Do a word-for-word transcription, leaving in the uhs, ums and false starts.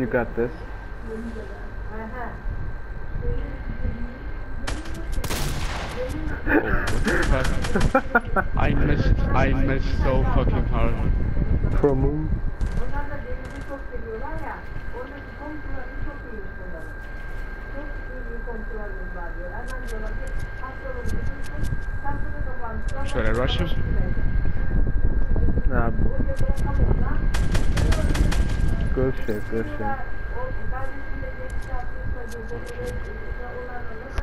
You got this. I missed, I missed so fucking hard. From whom? Should I rush him? Nah. Good shit, good shit.